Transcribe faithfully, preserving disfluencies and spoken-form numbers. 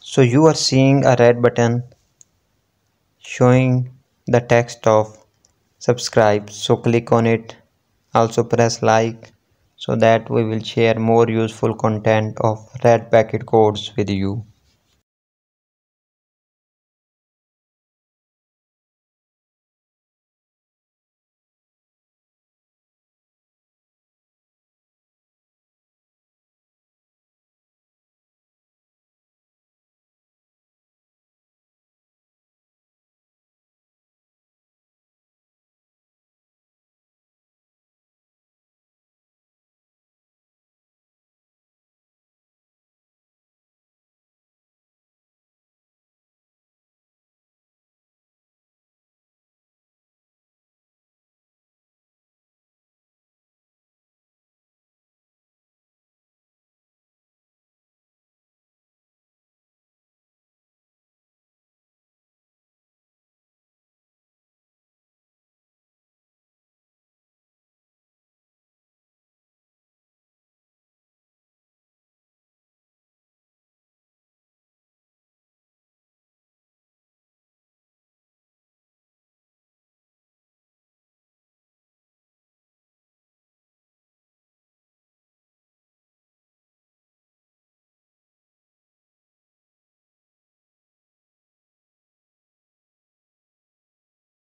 So you are seeing a red button showing the text of subscribe, so click on it. Also press like so that we will share more useful content of red packet codes with you.